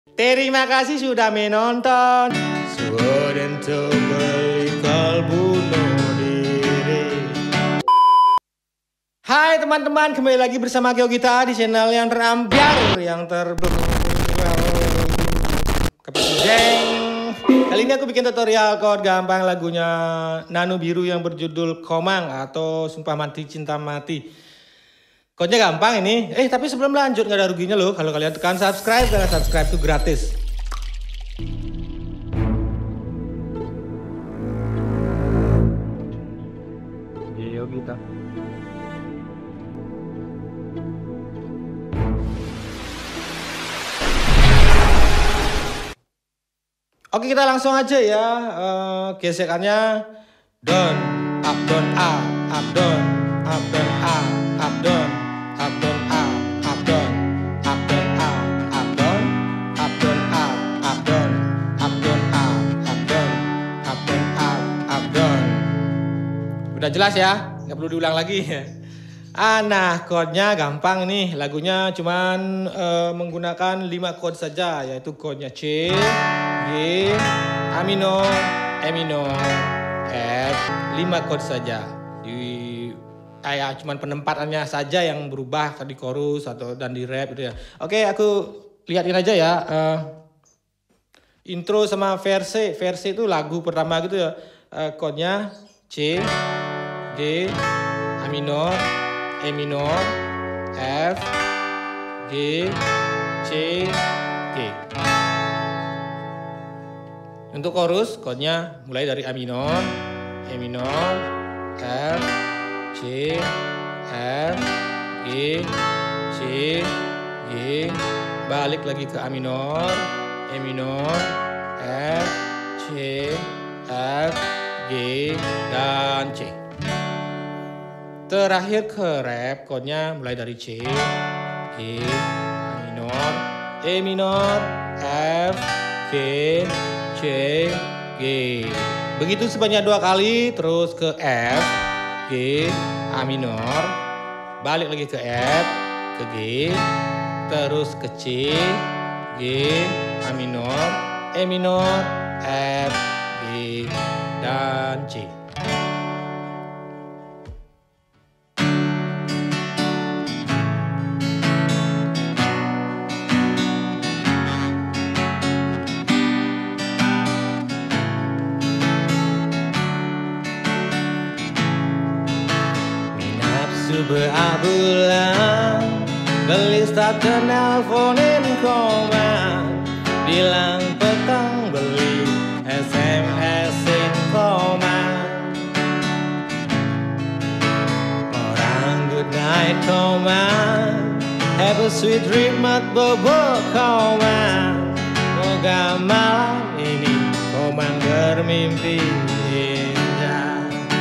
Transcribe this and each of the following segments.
Terima kasih sudah menonton. Sudah beli kalbu diri. Hai teman-teman, kembali lagi bersama Kyo Gita di channel yang terambiar, yang Kali ini aku bikin tutorial chord gampang lagunya Nano Biru yang berjudul Komang atau Sumpah Mati Cinta Mati. Chordnya gampang ini. Tapi sebelum lanjut nggak ada ruginya loh kalau kalian tekan subscribe, karena subscribe itu gratis. Yo kita. Oke, kita langsung aja ya. Gesekannya down, up, down, up, up, down, up, down, up, up, down, up, down, up, up, down, up, down, up, up, down, up, down, up, up, down, up, down, up, up, down, up, down, up, up, down. Udah jelas ya, nggak perlu diulang lagi ya. Nah, chordnya gampang nih. Lagunya cuman menggunakan 5 chord saja, yaitu chordnya C, G, A minor, E minor, F, 5 chord saja. Cuman penempatannya saja yang berubah di chorus atau dan di rap gitu ya. Oke, aku liatin aja ya. Intro sama verse itu lagu pertama gitu ya. Chordnya C, G, A minor, E minor, F, G, C, G. Untuk chorus, chordnya mulai dari A minor, E minor, F, C, F, G, C, G, balik lagi ke A minor, E minor, F, C, F, G, dan C. Terakhir ke rap, chordnya mulai dari C, G, A minor, E minor, F, G, C, G. Begitu sebanyak 2 kali, terus ke F, G, A minor, balik lagi ke F, ke G, terus ke C, G, A minor, E minor, F, G, dan C. Berambulan, gelis tak nelponin koma, bilang petang beli SMS-in koma. Orang good night koma, have a sweet dream at bobo koma. Moga malam ini komang bermimpi indah.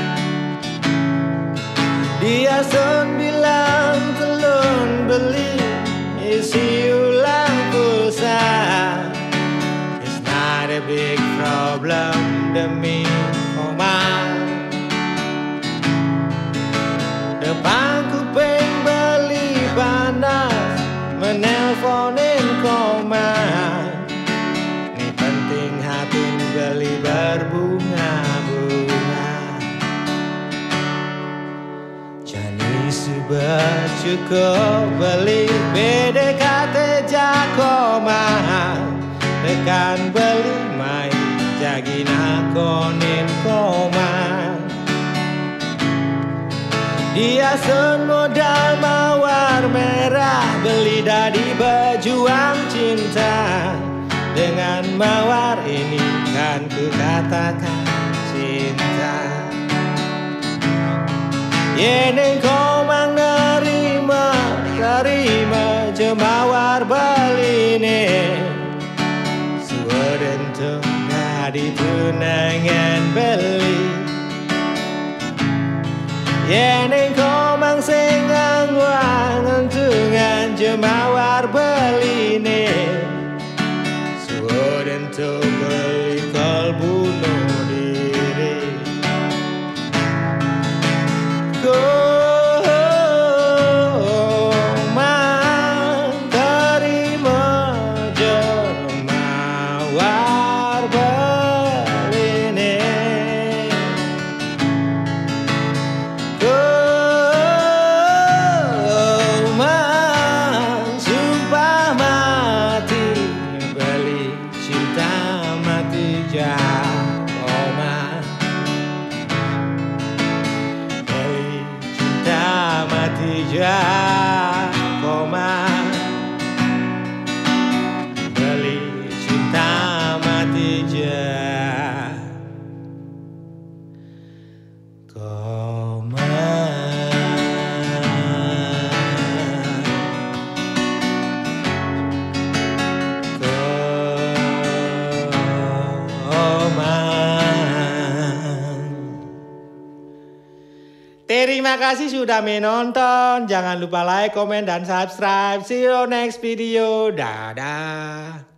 Dia sembilan telun beli isi ulang pulsa. It's not a big problem demi koma. Depan kuping beli panas, menelponin koma. Ini penting hati beli berbunga-bunga. Sudah cukup beli PDKT jakoma, tekan beli main jagina konin koma. Dia sun modal mawar merah, beli dari berjuang cinta. Dengan mawar ini kan ku katakan cinta. Yeneng komang terima jemawar beline. Suweden tuh ngadi tunangan beli. Yeneng komang sengang wanguntungan jemawar beline. Suweden tuh beli kalbu diri. terima kasih sudah menonton. Jangan lupa like, komen, dan subscribe. See you next video. Dadah.